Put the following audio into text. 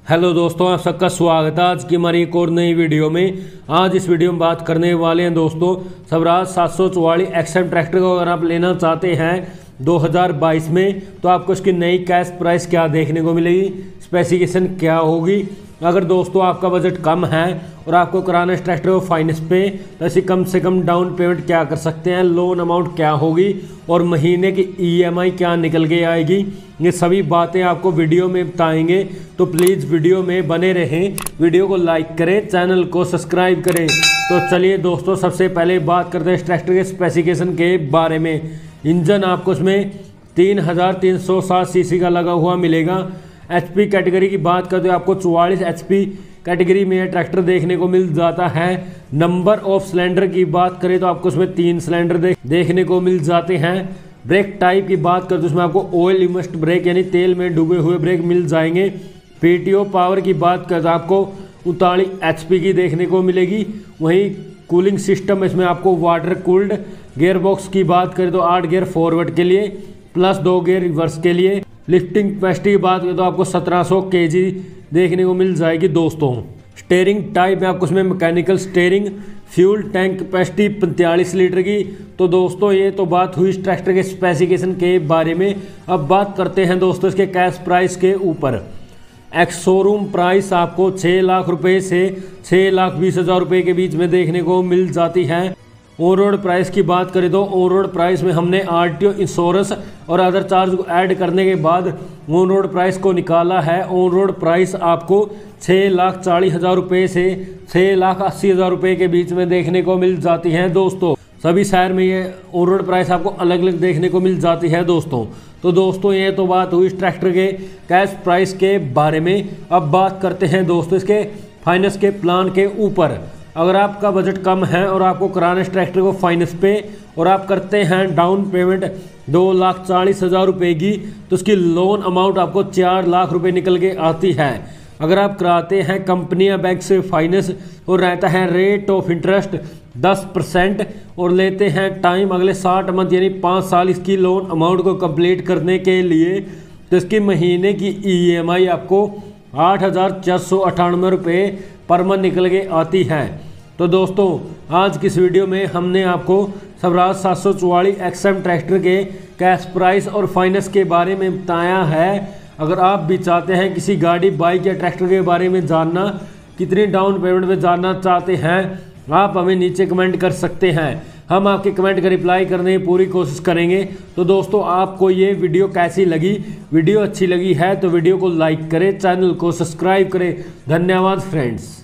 Hello दोस्तों, आप सबका स्वागत है आज की हमारी एक और नई वीडियो में। आज इस वीडियो में बात करने वाले हैं दोस्तों स्वराज 744 XM ट्रैक्टर को अगर आप लेना चाहते हैं 2022 में तो आपको इसकी नई कैश प्राइस क्या देखने को मिलेगी, स्पेसिफिकेशन क्या होगी। अगर दोस्तों आपका बजट कम है और आपको कराना इस ट्रैक्टर को फाइनेंस पे तो ऐसी कम से कम डाउन पेमेंट क्या कर सकते हैं, लोन अमाउंट क्या होगी और महीने की EMI क्या निकल के आएगी, ये सभी बातें आपको वीडियो में बताएंगे। तो प्लीज़ वीडियो में बने रहें, वीडियो को लाइक करें, चैनल को सब्सक्राइब करें। तो चलिए दोस्तों, सबसे पहले बात करते हैं इस ट्रैक्टर के स्पेसिफिकेशन के बारे में। इंजन आपको इसमें 3360 सीसी का लगा हुआ मिलेगा। HP कैटेगरी की बात करते हैं आपको 44 HP कैटेगरी में ट्रैक्टर देखने को मिल जाता है। नंबर ऑफ सिलेंडर की बात करें तो आपको उसमें 3 सिलेंडर देखने को मिल जाते हैं। ब्रेक टाइप की बात करें तो उसमें आपको ऑयल इमर्स्ड ब्रेक यानी तेल में डूबे हुए ब्रेक मिल जाएंगे। PTO पावर की बात करें तो आपको 39 HP की देखने को मिलेगी। वहीं कूलिंग सिस्टम इसमें आपको वाटर कूल्ड। गियर बॉक्स की बात करें तो 8 गियर फॉरवर्ड के लिए प्लस 2 गियर रिवर्स के लिए। लिफ्टिंग कैपेसिटी की बात करें तो आपको 1700 kg देखने को मिल जाएगी दोस्तों। स्टीयरिंग टाइप में आपको इसमें mechanical steering. Fuel tank capacity 45 litre की। तो दोस्तों ये तो बात हुई इस ट्रैक्टर के स्पेसिफिकेशन के बारे में। अब बात करते हैं दोस्तों इसके कैश प्राइस के ऊपर। एक्स शोरूम प्राइस आपको 6 लाख रुपए से 6,20,000 रुपये के बीच में देखने को मिल जाती है। ऑन रोड प्राइस की बात करें तो ऑन रोड प्राइस में हमने RTO इंश्योरेंस और अदर चार्ज को ऐड करने के बाद ऑन रोड प्राइस को निकाला है। ऑन रोड प्राइस आपको 6,40,000 रुपये से 6,80,000 रुपये के बीच में देखने को मिल जाती है दोस्तों। सभी शहर में ये ऑन रोड प्राइस आपको अलग अलग देखने को मिल जाती है दोस्तों। तो दोस्तों ये तो बात हुई इस ट्रैक्टर के कैश प्राइस के बारे में। अब बात करते हैं दोस्तों इसके फाइनेंस के प्लान के ऊपर। अगर आपका बजट कम है और आपको कराना इस ट्रैक्टर को फाइनेंस पे और आप करते हैं डाउन पेमेंट 2,40,000 रुपये की तो उसकी लोन अमाउंट आपको 4 लाख रुपए निकल के आती है। अगर आप कराते हैं कंपनी या बैंक से फाइनेंस और रहता है रेट ऑफ इंटरेस्ट 10% और लेते हैं टाइम अगले 60 मंथ यानी 5 साल इसकी लोन अमाउंट को कंप्लीट करने के लिए तो इसकी महीने की EMI आपको 8,498 रुपये पर मंथ निकल के आती है। तो दोस्तों आज की इस वीडियो में हमने आपको स्वराज 744 XM ट्रैक्टर के कैश प्राइस और फाइनेंस के बारे में बताया है। अगर आप भी चाहते हैं किसी गाड़ी, बाइक या ट्रैक्टर के बारे में जानना, कितनी डाउन पेमेंट में जानना चाहते हैं, आप हमें नीचे कमेंट कर सकते हैं। हम आपके कमेंट का रिप्लाई करने की पूरी कोशिश करेंगे। तो दोस्तों आपको ये वीडियो कैसी लगी? वीडियो अच्छी लगी है तो वीडियो को लाइक करें, चैनल को सब्सक्राइब करें। धन्यवाद फ्रेंड्स।